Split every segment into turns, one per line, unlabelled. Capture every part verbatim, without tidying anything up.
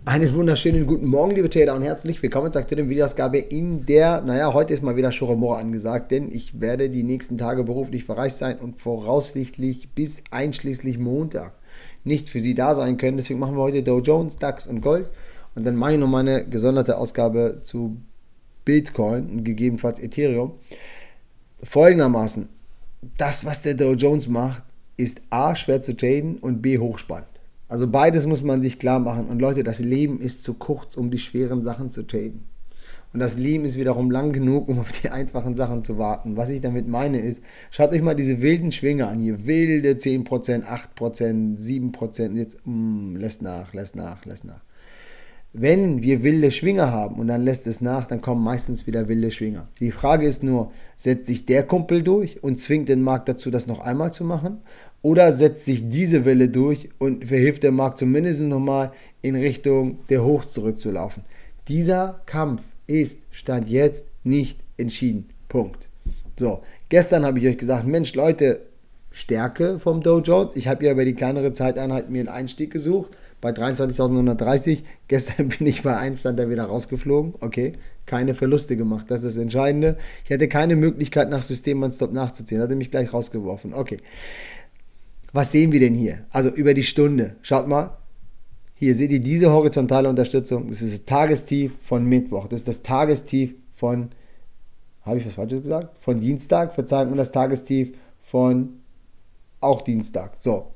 Einen wunderschönen guten Morgen, liebe Trader, und herzlich willkommen zur aktuellen Videoausgabe in der, naja, heute ist mal wieder Schoromora angesagt, denn ich werde die nächsten Tage beruflich verreist sein und voraussichtlich bis einschließlich Montag nicht für Sie da sein können. Deswegen machen wir heute Dow Jones, DAX und Gold und dann mache ich noch mal eine gesonderte Ausgabe zu Bitcoin und gegebenenfalls Ethereum. Folgendermaßen, das, was der Dow Jones macht, ist A, schwer zu traden und B, hochspannend. Also beides muss man sich klar machen. Und Leute, das Leben ist zu kurz, um die schweren Sachen zu traden. Und das Leben ist wiederum lang genug, um auf die einfachen Sachen zu warten. Was ich damit meine ist, schaut euch mal diese wilden Schwinge an. Hier wilde zehn Prozent, acht Prozent, sieben Prozent. Jetzt mh, lässt nach, lässt nach, lässt nach. Wenn wir wilde Schwinger haben und dann lässt es nach, dann kommen meistens wieder wilde Schwinger. Die Frage ist nur, setzt sich der Kumpel durch und zwingt den Markt dazu, das noch einmal zu machen? Oder setzt sich diese Welle durch und verhilft der Markt zumindest nochmal in Richtung der Hochs zurückzulaufen? Dieser Kampf ist Stand jetzt nicht entschieden. Punkt. So, gestern habe ich euch gesagt, Mensch Leute, Stärke vom Dow Jones. Ich habe ja über die kleinere Zeiteinheit mir einen Einstieg gesucht bei dreiundzwanzigtausendneunhundertdreißig. Gestern bin ich bei einem Stand da wieder rausgeflogen. Okay, keine Verluste gemacht. Das ist das Entscheidende. Ich hatte keine Möglichkeit nach System und Stop nachzuziehen. Hatte mich gleich rausgeworfen. Okay. Was sehen wir denn hier? Also über die Stunde. Schaut mal. Hier seht ihr diese horizontale Unterstützung. Das ist das Tagestief von Mittwoch. Das ist das Tagestief von, habe ich was Falsches gesagt? Von Dienstag. Verzeiht mir, das Tagestief von auch Dienstag. So.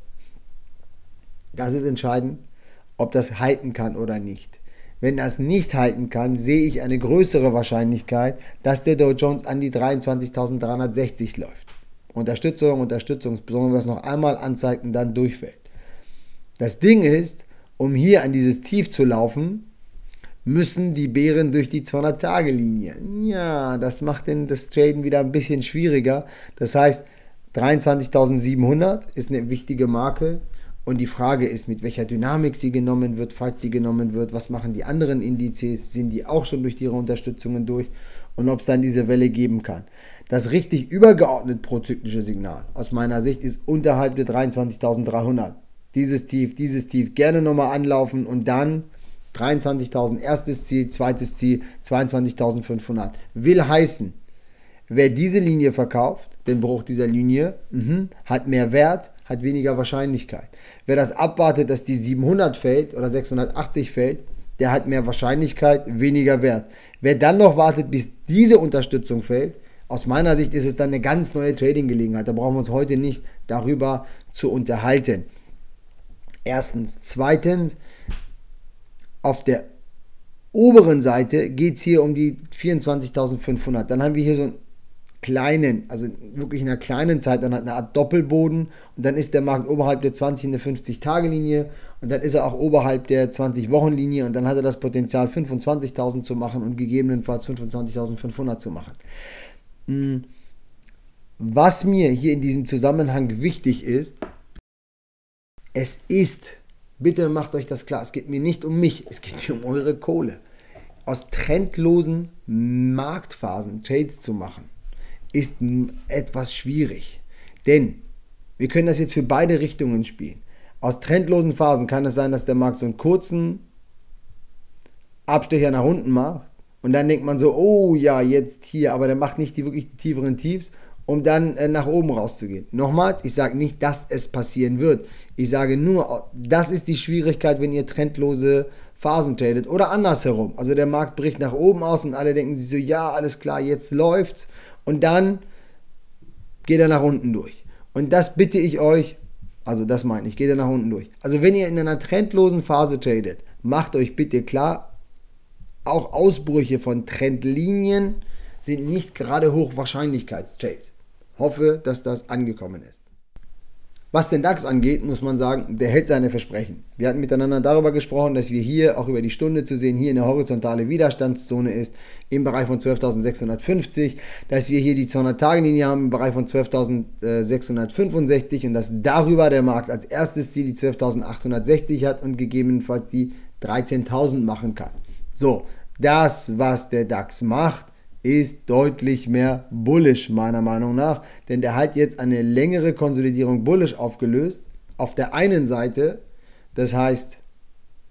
Das ist entscheidend, ob das halten kann oder nicht. Wenn das nicht halten kann, sehe ich eine größere Wahrscheinlichkeit, dass der Dow Jones an die dreiundzwanzigtausenddreihundertsechzig läuft. Unterstützung, Unterstützung, besonders wenn das noch einmal anzeigt und dann durchfällt. Das Ding ist, um hier an dieses Tief zu laufen, müssen die Bären durch die zweihundert-Tage-Linie. Ja, das macht denn das Traden wieder ein bisschen schwieriger. Das heißt, dreiundzwanzigtausendsiebenhundert ist eine wichtige Marke. Und die Frage ist, mit welcher Dynamik sie genommen wird, falls sie genommen wird, was machen die anderen Indizes, sind die auch schon durch ihre Unterstützungen durch und ob es dann diese Welle geben kann. Das richtig übergeordnet prozyklische Signal aus meiner Sicht ist unterhalb der dreiundzwanzigtausenddreihundert. Dieses Tief, dieses Tief gerne nochmal anlaufen und dann dreiundzwanzigtausend erstes Ziel, zweites Ziel, zweiundzwanzigtausendfünfhundert. Will heißen, wer diese Linie verkauft, den Bruch dieser Linie, mh, hat mehr Wert, hat weniger Wahrscheinlichkeit. Wer das abwartet, dass die siebenhundert fällt oder sechshundertachtzig fällt, der hat mehr Wahrscheinlichkeit, weniger Wert. Wer dann noch wartet, bis diese Unterstützung fällt, aus meiner Sicht ist es dann eine ganz neue Trading-Gelegenheit. Da brauchen wir uns heute nicht darüber zu unterhalten. Erstens. Zweitens, auf der oberen Seite geht es hier um die vierundzwanzigtausendfünfhundert. Dann haben wir hier so einen kleinen, also wirklich in einer kleinen Zeit, dann hat eine Art Doppelboden und dann ist der Markt oberhalb der zwanzig- und der fünfzig-Tage-Linie und dann ist er auch oberhalb der zwanzig-Wochen-Linie und dann hat er das Potenzial fünfundzwanzigtausend zu machen und gegebenenfalls fünfundzwanzigtausendfünfhundert zu machen. Was mir hier in diesem Zusammenhang wichtig ist, es ist, bitte macht euch das klar, es geht mir nicht um mich, es geht mir um eure Kohle. Aus trendlosen Marktphasen Trades zu machen, ist etwas schwierig. Denn wir können das jetzt für beide Richtungen spielen. Aus trendlosen Phasen kann es sein, dass der Markt so einen kurzen Abstecher nach unten macht und dann denkt man so, oh ja, jetzt hier, aber der macht nicht die wirklich die tieferen Tiefs, um dann äh, nach oben rauszugehen. Nochmals, ich sage nicht, dass es passieren wird. Ich sage nur, das ist die Schwierigkeit, wenn ihr trendlose Phasen tradet oder andersherum. Also der Markt bricht nach oben aus und alle denken sich so, ja, alles klar, jetzt läuft's und dann geht er nach unten durch. Und das bitte ich euch, also das meine ich, geht er nach unten durch. Also wenn ihr in einer trendlosen Phase tradet, macht euch bitte klar, auch Ausbrüche von Trendlinien sind nicht gerade Hochwahrscheinlichkeitstrades. Hoffe, dass das angekommen ist. Was den DAX angeht, muss man sagen, der hält seine Versprechen. Wir hatten miteinander darüber gesprochen, dass wir hier, auch über die Stunde zu sehen, hier eine horizontale Widerstandszone ist, im Bereich von zwölftausendsechshundertfünfzig, dass wir hier die zweihundert-Tage-Linie haben im Bereich von zwölftausendsechshundertfünfundsechzig und dass darüber der Markt als erstes Ziel die zwölftausendachthundertsechzig hat und gegebenenfalls die dreizehntausend machen kann. So, das, was der DAX macht, ist deutlich mehr bullish, meiner Meinung nach, denn der hat jetzt eine längere Konsolidierung bullish aufgelöst. Auf der einen Seite, das heißt,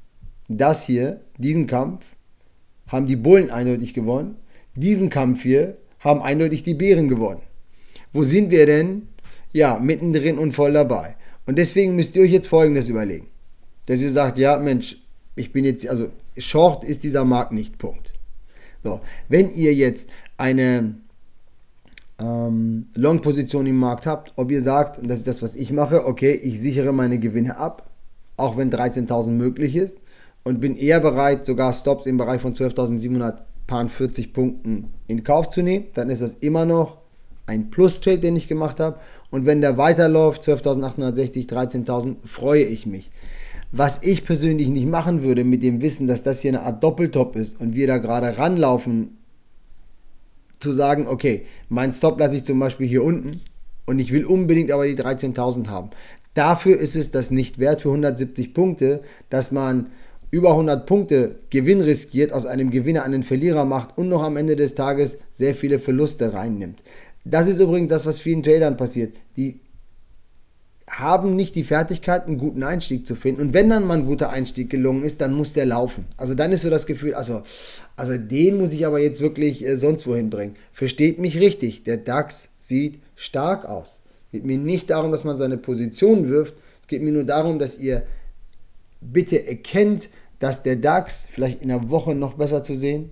das hier, diesen Kampf, haben die Bullen eindeutig gewonnen. Diesen Kampf hier haben eindeutig die Bären gewonnen. Wo sind wir denn? Ja, mittendrin und voll dabei. Und deswegen müsst ihr euch jetzt Folgendes überlegen. Dass ihr sagt, ja Mensch, ich bin jetzt, also Short ist dieser Markt nicht, Punkt. So, wenn ihr jetzt eine ähm, Long-Position im Markt habt, ob ihr sagt, und das ist das, was ich mache, okay, ich sichere meine Gewinne ab, auch wenn dreizehntausend möglich ist, und bin eher bereit, sogar Stops im Bereich von zwölftausendsiebenhundertvierzig Punkten in Kauf zu nehmen, dann ist das immer noch ein Plus-Trade, den ich gemacht habe. Und wenn der weiterläuft, zwölftausendachthundertsechzig, dreizehntausend, freue ich mich. Was ich persönlich nicht machen würde mit dem Wissen, dass das hier eine Art Doppeltop ist und wir da gerade ranlaufen, zu sagen, okay, mein Stop lasse ich zum Beispiel hier unten und ich will unbedingt aber die dreizehntausend haben. Dafür ist es das nicht wert für hundertsiebzig Punkte, dass man über hundert Punkte Gewinn riskiert, aus einem Gewinner einen Verlierer macht und noch am Ende des Tages sehr viele Verluste reinnimmt. Das ist übrigens das, was vielen Tradern passiert. Die haben nicht die Fertigkeit, einen guten Einstieg zu finden. Und wenn dann mal ein guter Einstieg gelungen ist, dann muss der laufen. Also dann ist so das Gefühl, also, also den muss ich aber jetzt wirklich äh, sonst wohin bringen. Versteht mich richtig, der DAX sieht stark aus. Es geht mir nicht darum, dass man seine Position wirft. Es geht mir nur darum, dass ihr bitte erkennt, dass der DAX vielleicht in einer Woche noch besser zu sehen.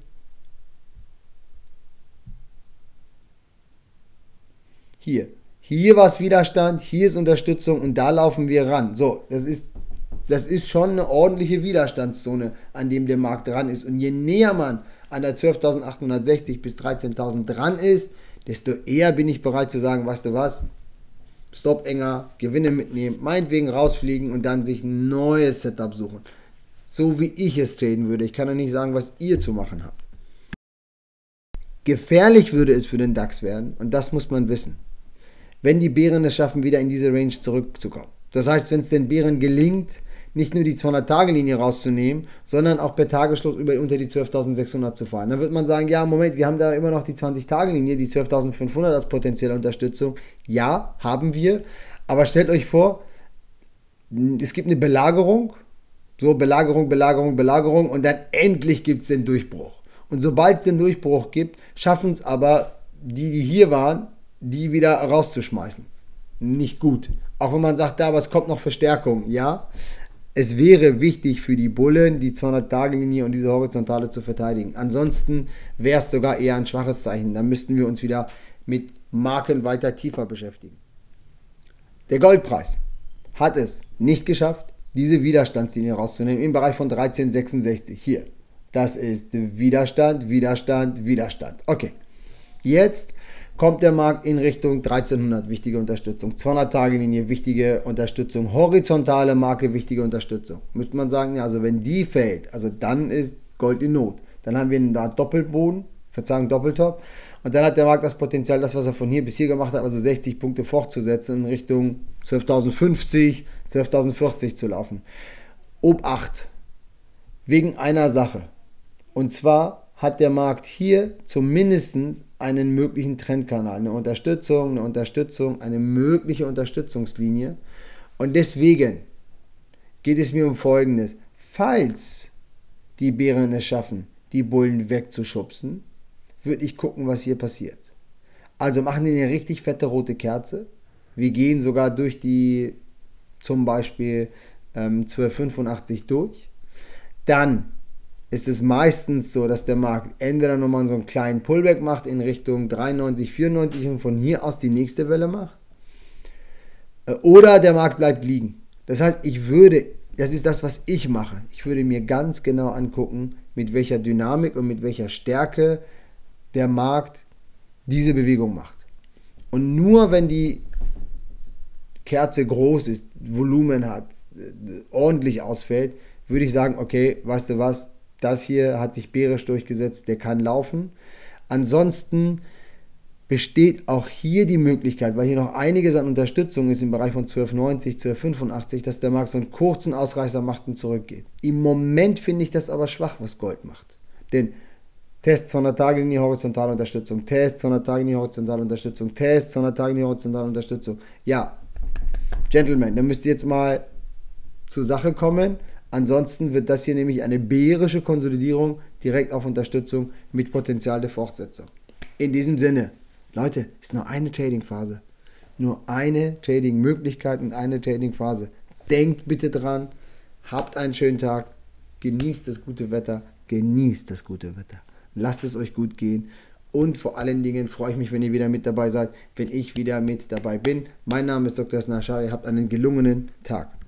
Hier. Hier war es Widerstand, hier ist Unterstützung und da laufen wir ran. So, das ist, das ist schon eine ordentliche Widerstandszone, an dem der Markt dran ist. Und je näher man an der zwölftausendachthundertsechzig bis dreizehntausend dran ist, desto eher bin ich bereit zu sagen, weißt du was, Stop enger, Gewinne mitnehmen, meinetwegen rausfliegen und dann sich ein neues Setup suchen. So wie ich es traden würde. Ich kann ja nicht sagen, was ihr zu machen habt. Gefährlich würde es für den DAX werden und das muss man wissen, wenn die Bären es schaffen, wieder in diese Range zurückzukommen. Das heißt, wenn es den Bären gelingt, nicht nur die zweihundert-Tage-Linie rauszunehmen, sondern auch per Tagesschluss über unter die zwölftausendsechshundert zu fallen. Dann wird man sagen, ja, Moment, wir haben da immer noch die zwanzig-Tage-Linie, die zwölftausendfünfhundert als potenzielle Unterstützung. Ja, haben wir, aber stellt euch vor, es gibt eine Belagerung, so Belagerung, Belagerung, Belagerung und dann endlich gibt es den Durchbruch. Und sobald es den Durchbruch gibt, schaffen es aber die, die hier waren, die wieder rauszuschmeißen. Nicht gut. Auch wenn man sagt, da, aber es kommt noch Verstärkung. Ja, es wäre wichtig für die Bullen, die zweihundert-Tage-Linie und diese Horizontale zu verteidigen. Ansonsten wäre es sogar eher ein schwaches Zeichen. Dann müssten wir uns wieder mit Marken weiter tiefer beschäftigen. Der Goldpreis hat es nicht geschafft, diese Widerstandslinie rauszunehmen im Bereich von dreizehn Komma sechsundsechzig. Hier, das ist Widerstand, Widerstand, Widerstand. Okay, jetzt kommt der Markt in Richtung dreizehnhundert, wichtige Unterstützung, zweihundert-Tage-Linie, wichtige Unterstützung, horizontale Marke, wichtige Unterstützung. Müsste man sagen, ja, also wenn die fällt, also dann ist Gold in Not. Dann haben wir einen Doppelboden, Verzeihung, Doppeltop. Und dann hat der Markt das Potenzial, das, was er von hier bis hier gemacht hat, also sechzig Punkte fortzusetzen, in Richtung zwölftausendfünfzig, zwölftausendvierzig zu laufen. Obacht, wegen einer Sache. Und zwar hat der Markt hier zumindest einen möglichen Trendkanal, eine Unterstützung, eine Unterstützung, eine mögliche Unterstützungslinie. Und deswegen geht es mir um Folgendes. Falls die Bären es schaffen, die Bullen wegzuschubsen, würde ich gucken, was hier passiert. Also machen die eine richtig fette rote Kerze. Wir gehen sogar durch die zum Beispiel ähm, zwölfhundertfünfundachtzig durch. Dann ist es meistens so, dass der Markt entweder nochmal so einen kleinen Pullback macht in Richtung dreiundneunzig, vierundneunzig und von hier aus die nächste Welle macht. Oder der Markt bleibt liegen. Das heißt, ich würde, das ist das, was ich mache, ich würde mir ganz genau angucken, mit welcher Dynamik und mit welcher Stärke der Markt diese Bewegung macht. Und nur wenn die Kerze groß ist, Volumen hat, ordentlich ausfällt, würde ich sagen, okay, weißt du was, das hier hat sich bärisch durchgesetzt, der kann laufen. Ansonsten besteht auch hier die Möglichkeit, weil hier noch einiges an Unterstützung ist im Bereich von zwölf neunzig, zwölf fünfundachtzig, dass der Markt so einen kurzen Ausreißer macht und zurückgeht. Im Moment finde ich das aber schwach, was Gold macht. Denn Test zweihundert-Tage-Linie, horizontale Unterstützung, Test zweihundert-Tage-Linie, horizontale Unterstützung, Test zweihundert-Tage-Linie, horizontale Unterstützung. Ja, Gentlemen, dann müsst ihr jetzt mal zur Sache kommen. Ansonsten wird das hier nämlich eine bärische Konsolidierung direkt auf Unterstützung mit Potenzial der Fortsetzung. In diesem Sinne, Leute, ist nur eine Trading-Phase. Nur eine Trading-Möglichkeit und eine Trading-Phase. Denkt bitte dran, habt einen schönen Tag, genießt das gute Wetter, genießt das gute Wetter. Lasst es euch gut gehen und vor allen Dingen freue ich mich, wenn ihr wieder mit dabei seid, wenn ich wieder mit dabei bin. Mein Name ist Doktor Snashari, habt einen gelungenen Tag.